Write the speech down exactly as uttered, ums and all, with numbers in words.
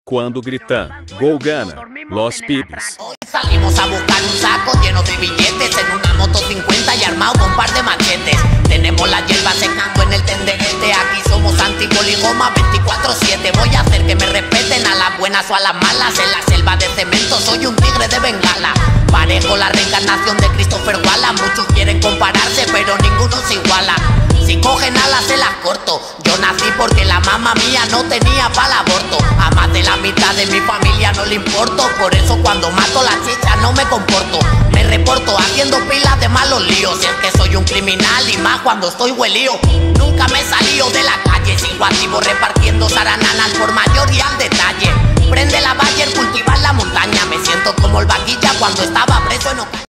quando gritan Go Gana, Los Pibes. Hoy salimos a buscar un saco lleno de billetes en una moto cincuenta y armado con un par de machetes. Tenemos la hierba secando en el tenderete, aquí somos antipoligoma veinticuatro siete. Voy a hacer que me respeten a las buenas o a las malas. En la selva de cemento soy un tigre de Bengala. Parejo la reencarnación de Christopher Wallace. Muchos quieren compararse pero ninguno se iguala. Si cogen alas se las corto. Yo nací porque la mamá mía no tenía para el aborto. A más de la mitad de mi familia no le importo. Por eso cuando mato la chicha no me comporto. Me reporto haciendo pilas de malos líos. Si es que soy un criminal y más cuando estoy huelío. Nunca me he salido de la calle. Sigo activo repartiendo sarananas por mayor y al detalle. Prende la Bayer, cultivar la montaña. Me siento como el vaquilla cuando estaba preso en Ocaña.